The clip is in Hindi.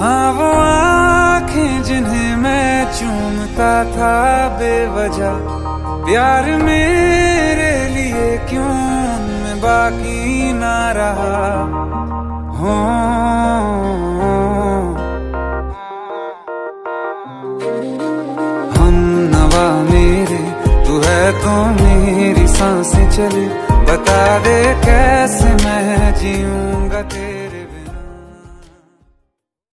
हाँ वो आँखें जिन्हें मैं चूमता था बेवजह, प्यार मेरे लिए क्यों उनमें बाकी ना रहा हो। हम नवा मेरे तू है तो मेरी सांसें चले, बता दे कैसे मैं जीऊंगा तेरे